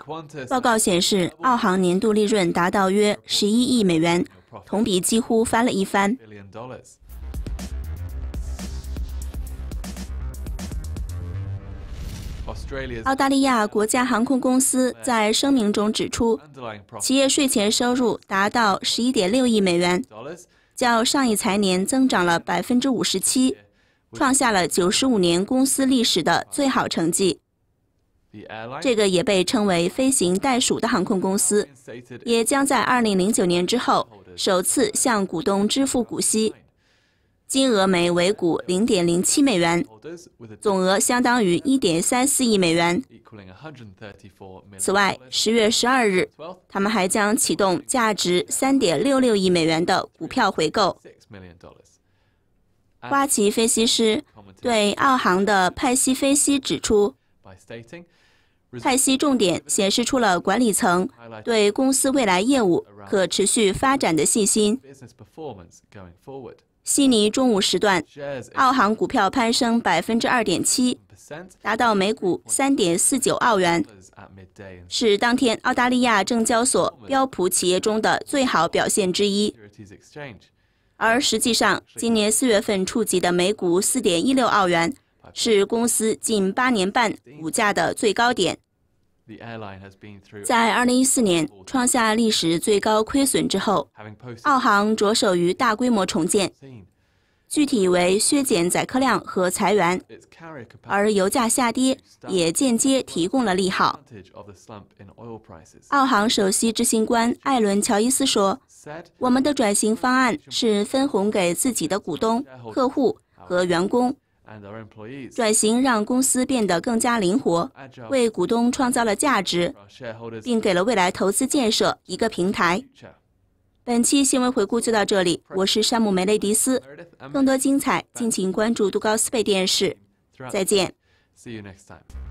报告显示，澳航年度利润达到约11亿美元，同比几乎翻了一番。澳大利亚国家航空公司在声明中指出，企业税前收入达到11.6亿美元，较上一财年增长了57%，创下了95年公司历史的最好成绩。这个也被称为飞行袋鼠的航空公司，也将在2009年之后首次向股东支付股息，金额每股0.07美元，总额相当于1.34亿美元。此外，10月12日，他们还将启动价值3.66亿美元的股票回购。花旗分析师对澳航的派息分析指出，派息重点显示出了管理层对公司未来业务可持续发展的信心。悉尼中午时段，澳航股票攀升2.7%，达到每股3.49澳元，是当天澳大利亚证交所标普企业中的最好表现之一。而实际上，今年4月份触及的每股4.16澳元，是公司近8年半股价的最高点。在2014年创下历史最高亏损之后，澳航着手于大规模重建，具体为削减载客量和裁员，而油价下跌也间接提供了利好。澳航首席执行官艾伦·乔伊斯说，我们的转型方案是分红给自己的股东、客户和员工。转型让公司变得更加灵活，为股东创造了价值，并给了未来投资建设一个平台。本期新闻回顾就到这里，我是山姆·梅雷迪斯。更多精彩，敬请关注杜高斯贝电视。再见。 See you next time.